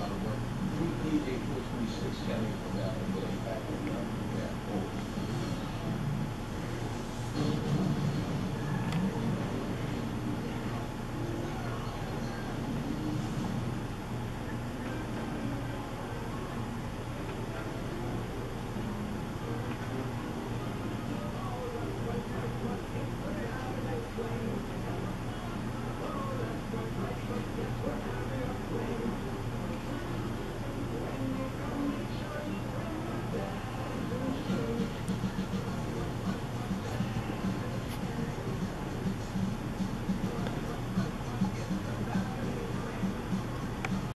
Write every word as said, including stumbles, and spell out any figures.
lot of work. three P J four twenty-six Kelly was out in Willie. Yeah.